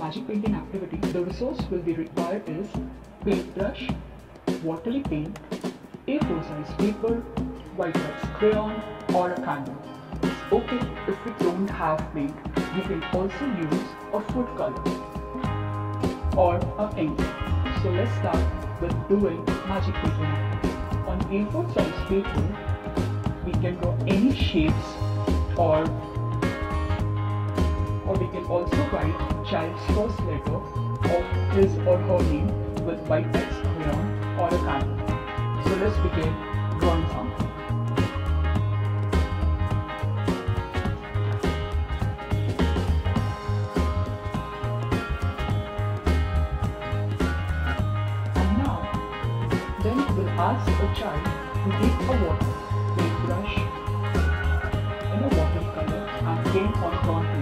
magic painting activity, the resource will be required is paintbrush, waterly paint, A4 size paper, white wax crayon or a candle. It's okay if we don't have paint, we can also use a food color or a ink. So let's start with doing magic painting activity. On A4 size paper, we can draw any shapes or we can also write child's first letter of his or her name with white wax crayon or a candle. So let's begin drawing something. And now, then we'll ask a child to take a paintbrush in a watercolor and paint on drawn paper.